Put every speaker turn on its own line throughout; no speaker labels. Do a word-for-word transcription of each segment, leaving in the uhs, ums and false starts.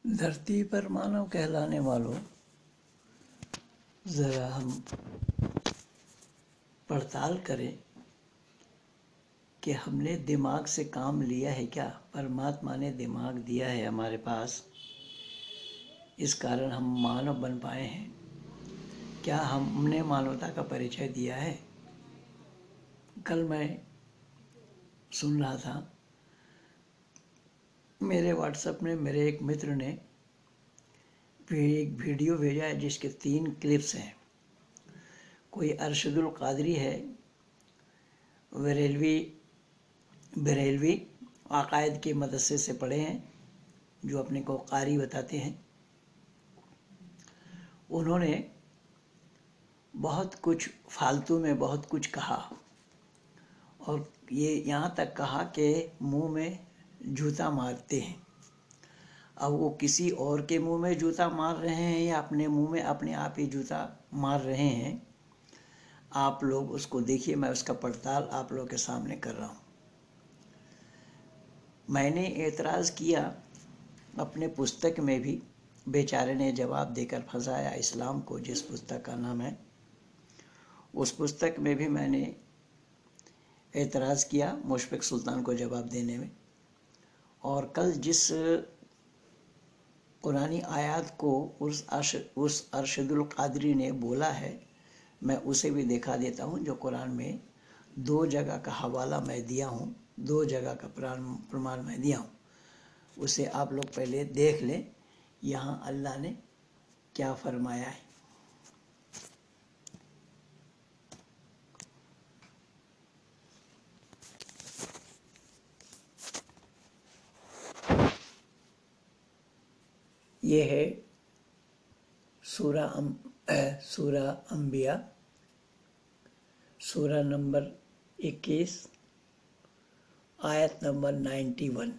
धरती पर मानव कहलाने वालों, ज़रा हम पड़ताल करें कि हमने दिमाग से काम लिया है क्या। परमात्मा ने दिमाग दिया है हमारे पास, इस कारण हम मानव बन पाए हैं। क्या हमने मानवता का परिचय दिया है? कल मैं सुन रहा था, मेरे व्हाट्सएप में मेरे एक मित्र ने एक वीडियो भेजा है जिसके तीन क्लिप्स हैं। कोई अरशदुल कादरी है, बरेलवी बरेलवी अकायद के मदरसे से पढ़े हैं, जो अपने को कारी बताते हैं। उन्होंने बहुत कुछ फालतू में बहुत कुछ कहा और ये यहाँ तक कहा कि मुंह में जूता मारते हैं। अब वो किसी और के मुंह में जूता मार रहे हैं या अपने मुंह में अपने आप ही जूता मार रहे हैं, आप लोग उसको देखिए। मैं उसका पड़ताल आप लोगों के सामने कर रहा हूँ। मैंने एतराज़ किया अपने पुस्तक में भी, बेचारे ने जवाब देकर फंसाया इस्लाम को, जिस पुस्तक का नाम है, उस पुस्तक में भी मैंने एतराज़ किया मुशफ़िक़ सुल्तान को जवाब देने में। और कल जिस कुरानी आयत को उस अर्श उस अरशदुल कादरी ने बोला है, मैं उसे भी दिखा देता हूँ, जो कुरान में दो जगह का हवाला मैं दिया हूँ, दो जगह का प्रमाण मैं दिया हूँ। उसे आप लोग पहले देख लें, यहाँ अल्लाह ने क्या फरमाया है। ये है सूरा अम सूरा अंबिया, सूरा नंबर इक्कीस, आयत नंबर इक्यानवे।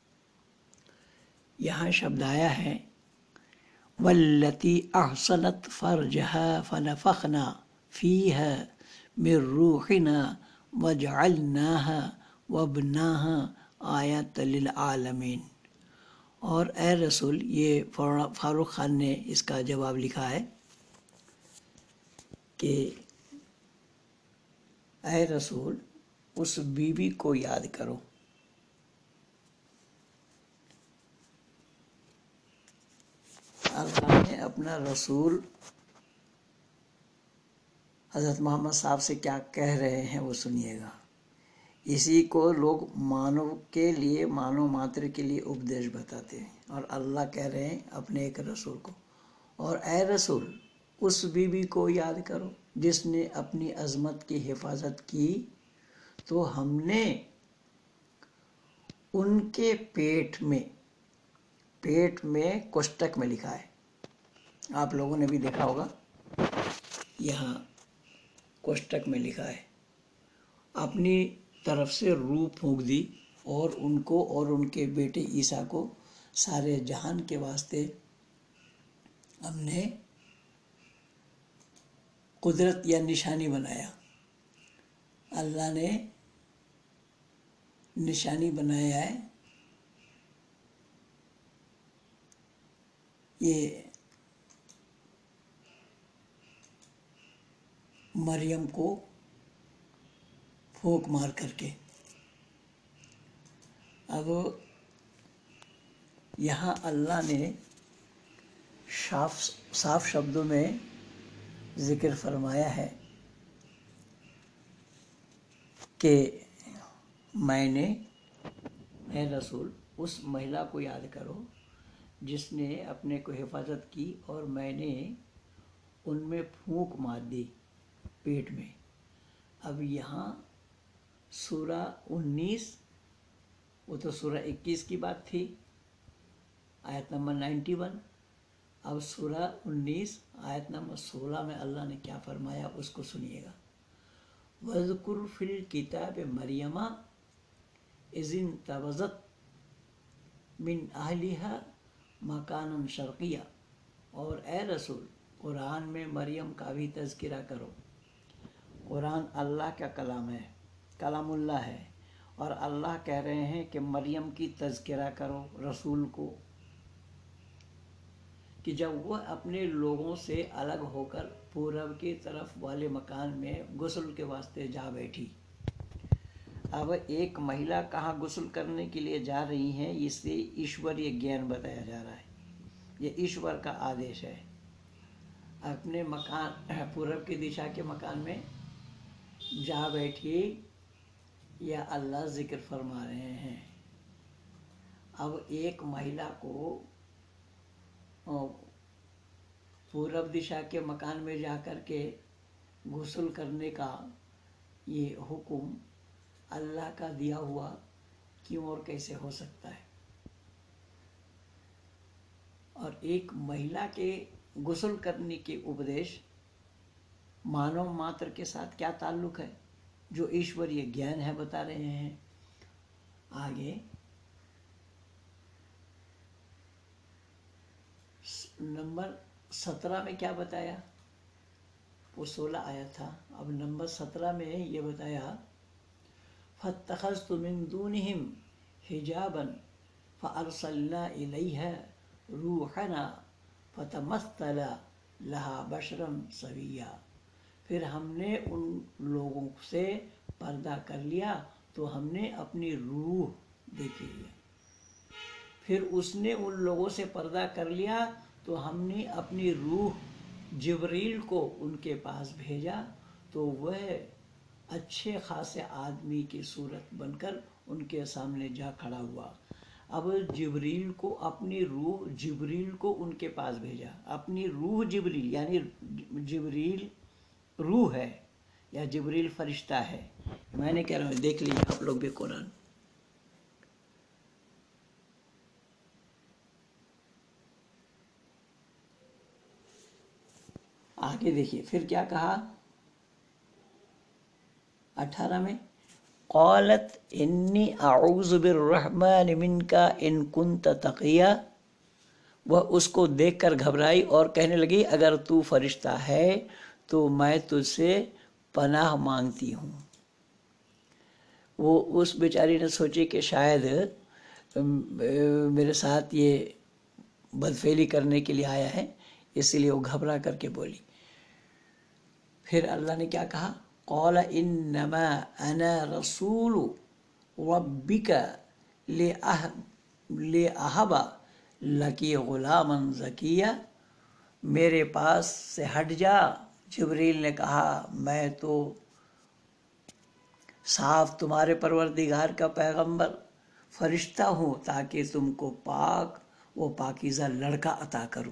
यहाँ शब्द आया है, वल्लती अहसनत फरजहा फनफखना फीहा मिर रूहिना वजअलनाहा वब्नाहा आयत लिल आलमीन। और ए रसूल, ये फारूक खान ने इसका जवाब लिखा है कि ए रसूल, उस बीवी को याद करो अल्लाह ने अपना रसूल हज़रत मोहम्मद साहब से क्या कह रहे हैं वो सुनिएगा। इसी को लोग मानव के लिए, मानव मात्र के लिए उपदेश बताते हैं, और अल्लाह कह रहे हैं अपने एक रसूल को, और ए रसूल, उस बीवी को याद करो जिसने अपनी अज़मत की हिफाजत की, तो हमने उनके पेट में पेट में कोष्टक में लिखा है, आप लोगों ने भी देखा होगा, यहाँ कोष्टक में लिखा है, अपनी तरफ से रूह फूंक दी और उनको और उनके बेटे ईसा को सारे जहान के वास्ते हमने कुदरत या निशानी बनाया। अल्लाह ने निशानी बनाया है, ये मरियम को फूंक मार करके। अब यहाँ अल्लाह ने साफ साफ शब्दों में जिक्र फरमाया है कि मैंने, ए रसूल, उस महिला को याद करो जिसने अपने को हिफाजत की और मैंने उनमें फूंक मार दी पेट में। अब यहाँ सूरा उन्नीस, वो तो सूरा इक्कीस की बात थी, आयत नंबर इक्यानवे। अब सूरा उन्नीस आयत नंबर सोलह में अल्लाह ने क्या फरमाया उसको सुनिएगा। वज़कुर फिल किताब मरियमा इज़िन तबज़त मिन अहलिहा मकानन शर्किया। और ए रसूल, कुरान में मरियम का भी तज़किरा करो। कुरान अल्लाह का कलाम है, कलामुल्लाह है, और अल्लाह कह रहे हैं कि मरियम की तज़किरा करो रसूल को। कि जब वह अपने लोगों से अलग होकर पूरब की तरफ वाले मकान में गुस्ल के वास्ते जा बैठी। अब एक महिला कहाँ गुस्ल करने के लिए जा रही हैं, इससे ईश्वरीय ज्ञान बताया जा रहा है। ये ईश्वर का आदेश है। अपने मकान पूरब की दिशा के मकान में जा बैठी, या अल्लाह जिक्र फरमा रहे हैं। अब एक महिला को पूरब दिशा के मकान में जाकर के गुस्ल करने का ये हुक्म अल्लाह का दिया हुआ क्यों और कैसे हो सकता है? और एक महिला के गुस्ल करने के उपदेश मानव मात्र के साथ क्या ताल्लुक है? जो ईश्वरीय ज्ञान है बता रहे हैं। आगे नंबर सत्रह में क्या बताया? वो सोलह आया था। अब नंबर सत्रह में ये बताया, फत्तखज़्तु मिन दूनिहिम हिजाबन फ़अरसलना इलैहा रूहना फ़तमस्सला लहा बशरन सविया। फिर हमने उन लोगों से पर्दा कर लिया तो हमने अपनी रूह देखी। फिर उसने उन लोगों से पर्दा कर लिया तो हमने अपनी रूह जिब्रील को उनके पास भेजा, तो वह अच्छे खासे आदमी की सूरत बनकर उनके सामने जा खड़ा हुआ। अब जिब्रील को अपनी रूह जिब्रील को उनके पास भेजा। अपनी रूह जिब्रील, यानी जिब्रील रूह है या जिब्रील फरिश्ता है? मैंने कह रहा हूँ, देख लीजिए आप लोग भी कुरान। आगे देखिए फिर क्या कहा अठारह में, क़ालत इन्नी अऊज़ु बिर्रहमानि मिनका इन कुन्त तक़िया। वह उसको देखकर घबराई और कहने लगी, अगर तू फरिश्ता है तो मैं तुझसे पनाह मांगती हूँ। वो उस बेचारी ने सोची कि शायद मेरे साथ ये बदफेली करने के लिए आया है, इसलिए वो घबरा करके बोली। फिर अल्लाह ने क्या कहा, क़ाल इन्नमा अना रसूलु रब्बिका लिअहबा लकी गुलामन ज़किया। मेरे पास से हट जा। जिब्रील ने कहा, मैं तो साफ तुम्हारे परवरदिगार का पैगंबर फरिश्ता हूँ, ताकि तुमको पाक वो पाकीज़ा लड़का अता करूँ।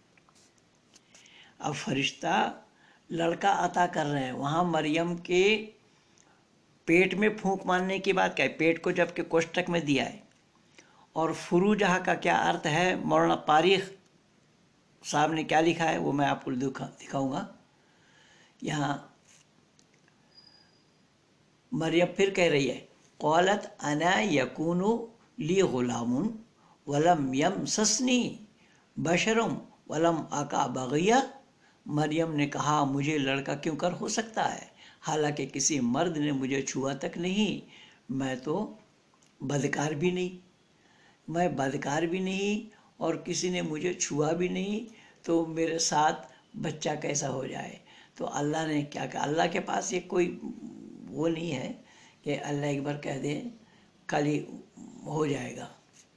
अब फरिश्ता लड़का अता कर रहे हैं। वहाँ मरियम के पेट में फूंक मारने की बात क्या है? पेट को जबकि कोष्टक में दिया है। और फुरूजहा का क्या अर्थ है? मौलाना पारिख साहब ने क्या लिखा है वो मैं आपको दिखा दिखाऊंगा। यहाँ मरियम फिर कह रही है, क़ालत अना यकूनु ली गुलामुन वलम यमससनी बशरुम वलम आका बगिया। मरियम ने कहा, मुझे लड़का क्यों कर हो सकता है, हालांकि किसी मर्द ने मुझे छुआ तक नहीं। मैं तो बदकार भी नहीं मैं बदकार भी नहीं और किसी ने मुझे छुआ भी नहीं, तो मेरे साथ बच्चा कैसा हो जाए? तो अल्लाह ने क्या कहा? अल्लाह के पास ये कोई वो नहीं है कि अल्लाह एक बार कह दे कल ही हो जाएगा।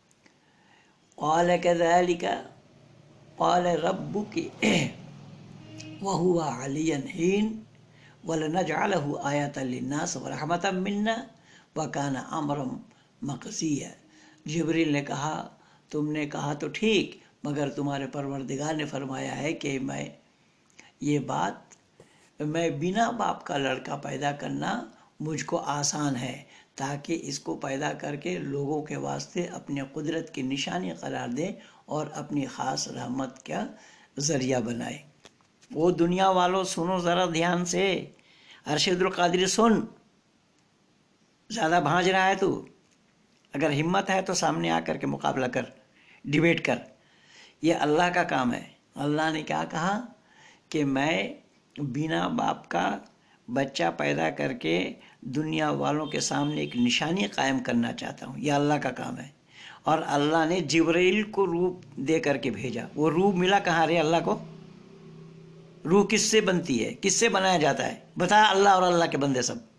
क़ाल कज़ालिका क़ाल रब्बुकी वहुवा अलिय्युन हीन वलनजअलहु आयतन लिन्नास व रहमतम मिन्ना व काना अमरम मक़ज़िया। जिब्रील ने कहा, तुमने कहा तो ठीक, मगर तुम्हारे परवरदिगार ने फरमाया है कि मैं ये बात मैं बिना बाप का लड़का पैदा करना मुझको आसान है, ताकि इसको पैदा करके लोगों के वास्ते अपने कुदरत की निशानी करार दें और अपनी ख़ास रहमत का ज़रिया बनाए। वो दुनिया वालों सुनो ज़रा ध्यान से, अरशदुल कादिर सुन, ज़्यादा भांज रहा है तू। अगर हिम्मत है तो सामने आकर के मुकाबला कर, डिबेट कर। ये अल्लाह का काम है। अल्लाह ने क्या कहा कि मैं बिना बाप का बच्चा पैदा करके दुनिया वालों के सामने एक निशानी कायम करना चाहता हूँ। यह अल्लाह का काम है। और अल्लाह ने जिब्राइल को रूप दे करके भेजा। वो रूप मिला कहाँ रे अल्लाह को? रूह किससे बनती है, किससे बनाया जाता है? बता अल्लाह और अल्लाह के बंदे सब।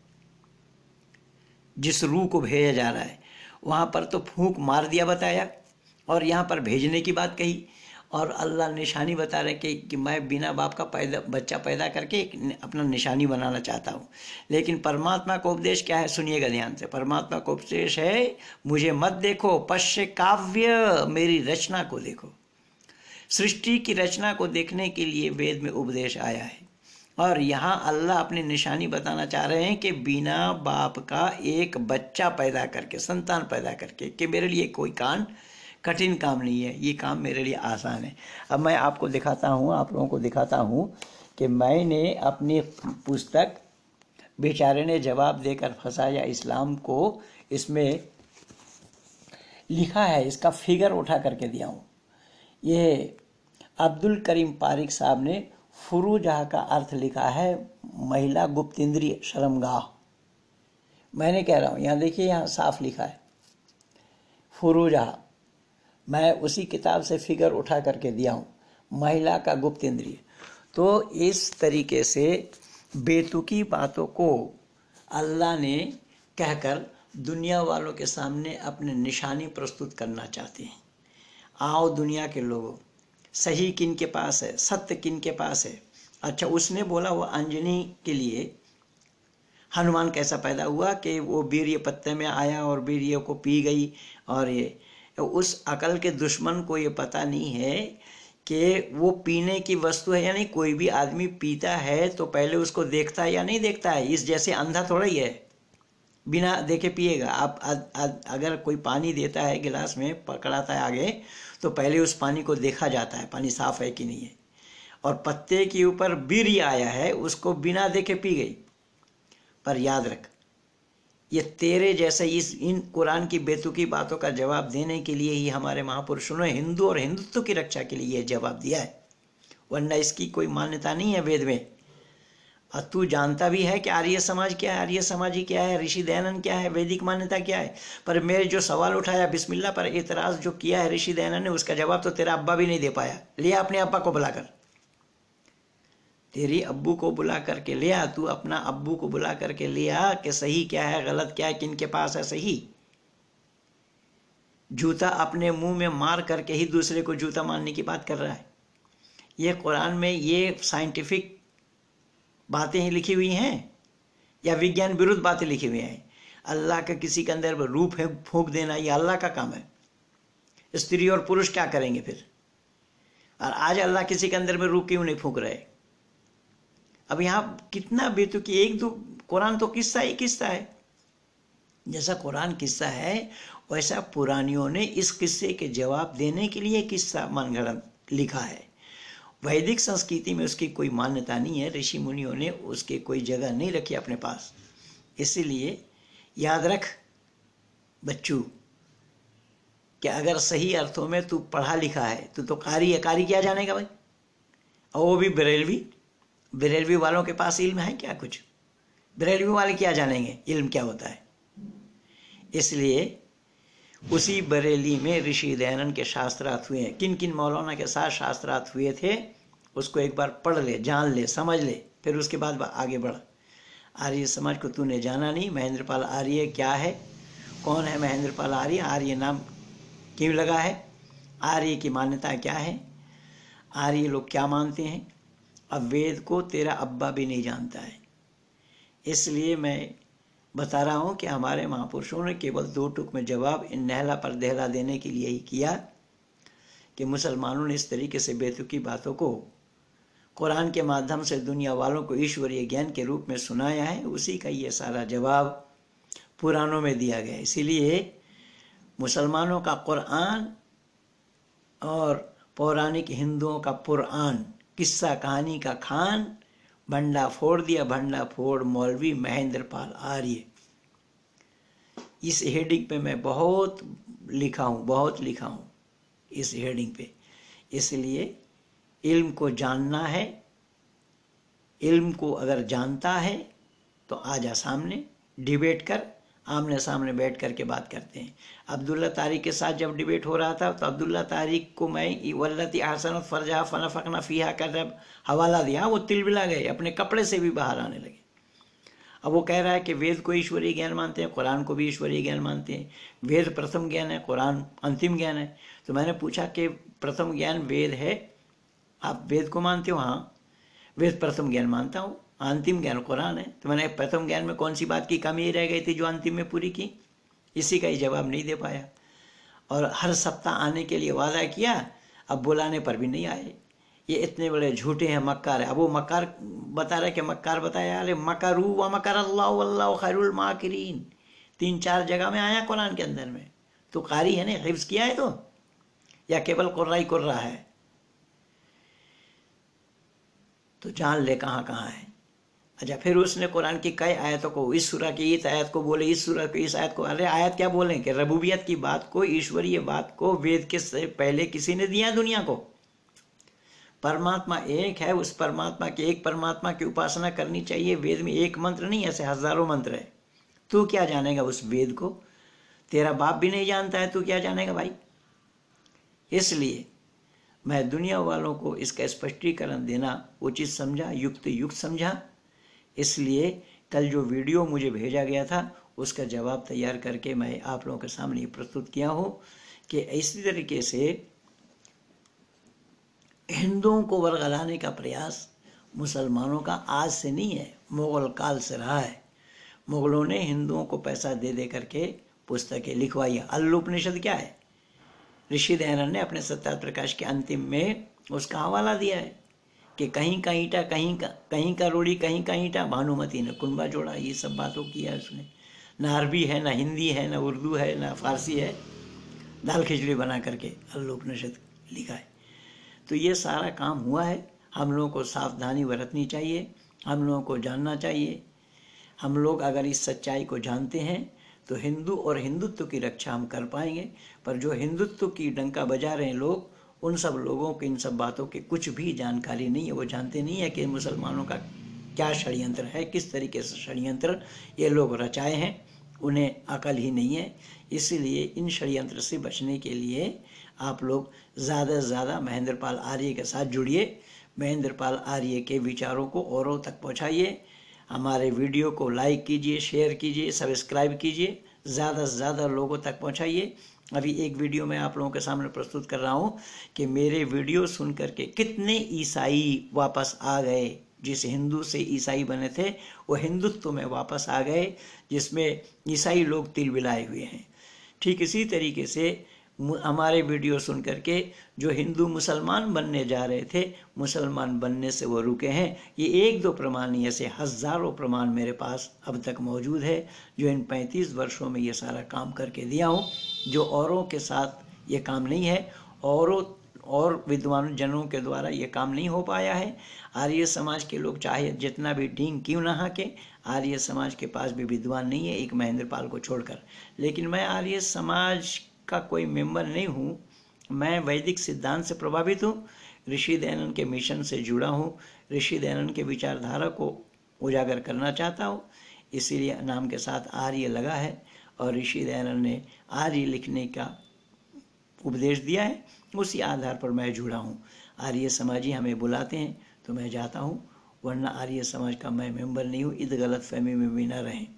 जिस रूह को भेजा जा रहा है वहाँ पर तो फूंक मार दिया बताया, और यहाँ पर भेजने की बात कही, और अल्लाह निशानी बता रहे कि, कि मैं बिना बाप का पैदा बच्चा पैदा करके एक अपना निशानी बनाना चाहता हूँ। लेकिन परमात्मा का उपदेश क्या है? सुनिएगा ध्यान से। परमात्मा का उपदेश है, मुझे मत देखो, पश्य काव्य, मेरी रचना को देखो। सृष्टि की रचना को देखने के लिए वेद में उपदेश आया है। और यहाँ अल्लाह अपनी निशानी बताना चाह रहे हैं कि बिना बाप का एक बच्चा पैदा करके, संतान पैदा करके, कि मेरे लिए कोई काम कठिन काम नहीं है, ये काम मेरे लिए आसान है। अब मैं आपको दिखाता हूँ, आप लोगों को दिखाता हूँ कि मैंने अपनी पुस्तक बेचारे ने जवाब देकर फंसाया इस्लाम को, इसमें लिखा है, इसका फिगर उठा करके दिया हूँ। ये अब्दुल करीम पारिक साहब ने फुरूजहा का अर्थ लिखा है, महिला गुप्त इंद्रिय शर्मगाह। मैंने कह रहा हूँ, यहाँ देखिए, यहाँ साफ लिखा है फुरूजहा। मैं उसी किताब से फिगर उठा करके दिया हूँ, महिला का गुप्त इंद्रिय। तो इस तरीके से बेतुकी बातों को अल्लाह ने कहकर दुनिया वालों के सामने अपने निशानी प्रस्तुत करना चाहते हैं। आओ दुनिया के लोगों, सही किन के पास है, सत्य किन के पास है। अच्छा, उसने बोला वो अंजनी के लिए हनुमान कैसा पैदा हुआ कि वो वीर्य पत्ते में आया और वीर्य को पी गई, और ये उस अकल के दुश्मन को ये पता नहीं है कि वो पीने की वस्तु है या नहीं। कोई भी आदमी पीता है तो पहले उसको देखता है या नहीं देखता है। इस जैसे अंधा थोड़ा ही है, बिना देखे पिएगा। आप आ, आ, अगर कोई पानी देता है गिलास में, पकड़ाता है आगे, तो पहले उस पानी को देखा जाता है, पानी साफ है कि नहीं है। और पत्ते के ऊपर वीर्य आया है, उसको बिना देखे पी गई। पर याद रख, ये तेरे जैसे इस इन कुरान की बेतुकी बातों का जवाब देने के लिए ही हमारे महापुरुषों ने हिंदू और हिंदुत्व की रक्षा के लिए यह जवाब दिया है, वरना इसकी कोई मान्यता नहीं है वेद में। और तू जानता भी है कि आर्य समाज क्या है, आर्य समाजी क्या है, ऋषि दयानंद क्या है, वैदिक मान्यता क्या है। पर मेरे जो सवाल उठाया, बिस्मिल्लाह पर एतराज जो किया है ऋषि दयानंद ने, उसका जवाब तो तेरा अब्बा भी नहीं दे पाया। लिया अपने अब्बा को बुलाकर, तेरी अब्बू को बुला करके लिया, तू अपना अब्बू को बुला करके लिया कि सही क्या है, गलत क्या है, किन के पास है सही। जूता अपने मुंह में मार करके ही दूसरे को जूता मारने की बात कर रहा है। ये कुरान में ये साइंटिफिक बातें ही लिखी हुई हैं या विज्ञान विरुद्ध बातें लिखी हुई हैं? अल्लाह का किसी के अंदर रूप है फूंक देना, ये अल्लाह का काम है। स्त्री और पुरुष क्या करेंगे फिर? और आज अल्लाह किसी के अंदर में रूप क्यों नहीं फूंक रहे? अब यहाँ कितना बेतुकी, एक दो कुरान तो किस्सा ही किस्सा है। जैसा कुरान किस्सा है वैसा पुरानियों ने इस किस्से के जवाब देने के लिए किस्सा मनगढ़ंत लिखा है। वैदिक संस्कृति में उसकी कोई मान्यता नहीं है, ऋषि मुनियों ने उसके कोई जगह नहीं रखी अपने पास। इसलिए याद रख बच्चू कि अगर सही अर्थों में तू पढ़ा लिखा है तो तो कारी है। कारी क्या जानेगा भाई? और वो भी बरेलवी। बरेलवी वालों के पास इल्म है क्या कुछ? बरेलवी वाले क्या जानेंगे इल्म क्या होता है? इसलिए उसी बरेली में ऋषि दयानंद के शास्त्रार्थ हुए हैं। किन किन मौलाना के साथ शास्त्रार्थ हुए थे उसको एक बार पढ़ ले, जान ले, समझ ले, फिर उसके बाद आगे बढ़। आर्य समाज को तूने जाना नहीं। महेंद्रपाल आर्य क्या है, कौन है महेंद्रपाल आर्य, आर्य नाम क्यों लगा है, आर्य की मान्यता क्या है, आर्य लोग क्या मानते हैं। अब वेद को तेरा अब्बा भी नहीं जानता है। इसलिए मैं बता रहा हूँ कि हमारे महापुरुषों ने केवल दो टुक में जवाब इन नहला पर दहला देने के लिए ही किया कि मुसलमानों ने इस तरीके से बेतुकी बातों को कुरान के माध्यम से दुनिया वालों को ईश्वरीय ज्ञान के रूप में सुनाया है। उसी का ये सारा जवाब पुराणों में दिया गया। इसीलिए मुसलमानों का कुरान और पौराणिक हिंदुओं का पुराण, किस्सा कहानी का खान, भंडा फोड़ दिया, भंडा फोड़ मौलवी महेंद्रपाल आर्य। इस हेडिंग पे मैं बहुत लिखा हूँ, बहुत लिखा हूँ इस हेडिंग पे। इसलिए इल्म को जानना है, इल्म को अगर जानता है तो आ जा सामने, डिबेट कर, आमने सामने बैठ करके बात करते हैं। अब्दुल्ला तारिक के साथ जब डिबेट हो रहा था तो अब्दुल्ला तारिक को मैं वल्लती आसन फरजा फनफकना फीहा का जब हवाला दिया वो तिलबिला गए, अपने कपड़े से भी बाहर आने लगे। अब वो कह रहा है कि वेद को ईश्वरीय ज्ञान मानते हैं, कुरान को भी ईश्वरीय ज्ञान मानते हैं, वेद प्रथम ज्ञान है, कुरान अंतिम ज्ञान है। तो मैंने पूछा कि प्रथम ज्ञान वेद है, आप वेद को मानते हो? हाँ, वेद प्रथम ज्ञान मानता हूँ, अंतिम ज्ञान कुरान है। तो मैंने प्रथम ज्ञान में कौन सी बात की कमी रह गई थी जो अंतिम में पूरी की? इसी का ही जवाब नहीं दे पाया। और हर सप्ताह आने के लिए वादा किया, अब बुलाने पर भी नहीं आए। ये इतने बड़े झूठे हैं, मक्कार है। अब वो मक्कार बता रहे कि मक्कार बताया, अरे मकरू व मकर अल्लाह वल्लाहु खैरुल माकिरीन, तीन चार जगह में आया कुरान के अंदर में। तो कारी है ना, हिफ्ज किया है तो, या केवल कुर्राई कुर्रा है? तो जान ले कहाँ कहाँ है। अच्छा, फिर उसने कुरान की कई आयतों को, इस सूरह की इस आयत को बोले, इस सूरह की इस आयत को, अरे आयत क्या बोलें कि रबूबियत की बात को, ईश्वरीय बात को वेद के से पहले किसी ने दिया दुनिया को? परमात्मा एक है, उस परमात्मा के एक परमात्मा की उपासना करनी चाहिए। वेद में एक मंत्र नहीं, ऐसे हजारों मंत्र है। तू क्या जानेगा उस वेद को? तेरा बाप भी नहीं जानता है, तू क्या जानेगा भाई? इसलिए मैं दुनिया वालों को इसका स्पष्टीकरण देना उचित समझा, युक्त युक्त समझा। इसलिए कल जो वीडियो मुझे भेजा गया था उसका जवाब तैयार करके मैं आप लोगों के सामने प्रस्तुत किया हूँ कि इसी तरीके से हिंदुओं को वर्गलाने का प्रयास मुसलमानों का आज से नहीं है, मुग़ल काल से रहा है। मुग़लों ने हिंदुओं को पैसा दे दे करके पुस्तकें लिखवाई। अल्लोपनिषद क्या है? ऋषि दयानंद ने अपने सत्यार्थ प्रकाश के अंतिम में उसका हवाला दिया है कि कहीं का ईंटा कहीं का कहीं का रोड़ी कहीं का ईंटा, भानुमति ने कुंबा जोड़ा। ये सब बातों किया है उसने। ना अरबी है, ना हिंदी है, ना उर्दू है, ना फारसी है, दाल खिचड़ी बना करके अल्लोपनिषद लिखा है। तो ये सारा काम हुआ है। हम लोगों को सावधानी बरतनी चाहिए, हम लोगों को जानना चाहिए। हम लोग अगर इस सच्चाई को जानते हैं तो हिंदू और हिंदुत्व की रक्षा हम कर पाएंगे। पर जो हिंदुत्व की डंका बजा रहे हैं लोग, उन सब लोगों को इन सब बातों की कुछ भी जानकारी नहीं है। वो जानते नहीं है कि मुसलमानों का क्या षड्यंत्र है, किस तरीके से षड्यंत्र ये लोग रचाए हैं, उन्हें अकल ही नहीं है। इसीलिए इन षड्यंत्र से बचने के लिए आप लोग ज़्यादा से ज़्यादा महेंद्र पाल आर्य के साथ जुड़िए। महेंद्र पाल आर्य के विचारों को औरों तक पहुँचाइए। हमारे वीडियो को लाइक कीजिए, शेयर कीजिए, सब्सक्राइब कीजिए, ज़्यादा से ज़्यादा लोगों तक पहुँचाइए। अभी एक वीडियो मैं आप लोगों के सामने प्रस्तुत कर रहा हूँ कि मेरे वीडियो सुन करके कितने ईसाई वापस आ गए। जिस हिंदू से ईसाई बने थे वो हिंदुत्व में वापस आ गए, जिसमें ईसाई लोग तिलबिलाए हुए हैं। ठीक इसी तरीके से हमारे वीडियो सुन करके जो हिंदू मुसलमान बनने जा रहे थे, मुसलमान बनने से वो रुके हैं। ये एक दो प्रमाण नहीं, ऐसे हज़ारों प्रमाण मेरे पास अब तक मौजूद है, जो इन पैंतीस वर्षों में ये सारा काम करके दिया हूँ, जो औरों के साथ ये काम नहीं है, औरों और विद्वान जनों के द्वारा ये काम नहीं हो पाया है। आर्य समाज के लोग चाहे जितना भी डींग क्यों ना हाके, आर्य समाज के पास भी विद्वान नहीं है, एक महेंद्र पाल को छोड़कर। लेकिन मैं आर्य समाज का कोई मेंबर नहीं हूँ, मैं वैदिक सिद्धांत से प्रभावित हूँ, ऋषि दयानंद के मिशन से जुड़ा हूँ, ऋषि दयानंद के विचारधारा को उजागर करना चाहता हूँ। इसीलिए नाम के साथ आर्य लगा है और ऋषि दयानंद ने आर्य लिखने का उपदेश दिया है, उसी आधार पर मैं जुड़ा हूँ। आर्य समाजी हमें बुलाते हैं तो मैं जाता हूँ, वरना आर्य समाज का मैं मेंबर नहीं हूँ। इस गलत फहमी में भी न रहें।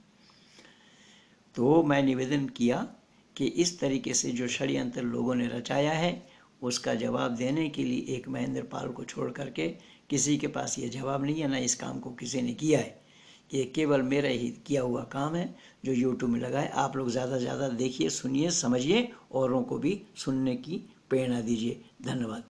तो मैं निवेदन किया कि इस तरीके से जो षड्यंत्र लोगों ने रचाया है उसका जवाब देने के लिए एक महेंद्र पाल को छोड़ करके किसी के पास ये जवाब नहीं है, ना इस काम को किसी ने किया है। ये केवल मेरा ही किया हुआ काम है जो यूट्यूब में लगा है। आप लोग ज़्यादा से ज़्यादा देखिए, सुनिए, समझिए, औरों को भी सुनने की प्रेरणा दीजिए। धन्यवाद।